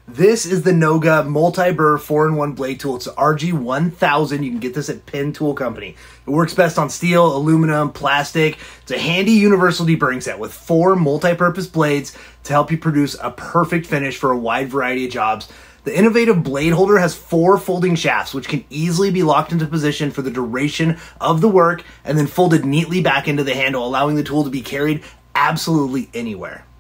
This is the NOGA Multi Burr 4-in-1 blade tool. It's the RG1000. You can get this at Penn Tool Company. It works best on steel, aluminum, plastic. It's a handy universal deburring set with 4 multi-purpose blades to help you produce a perfect finish for a wide variety of jobs. The innovative blade holder has 4 folding shafts, which can easily be locked into position for the duration of the work and then folded neatly back into the handle, allowing the tool to be carried absolutely anywhere.